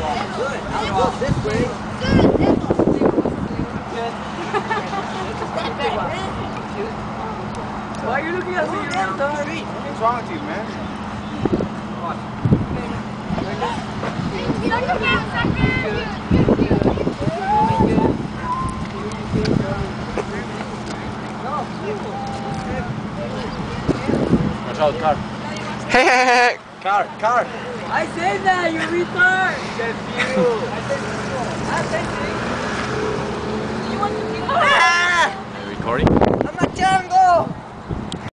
Good. I'll go this way. Good. Why are you looking at me? What's wrong with you, man? Watch out, car. Hey. Car. I said that, you retard! Said you. I said you. You want to kill me? Are you recording? I'm a jungle!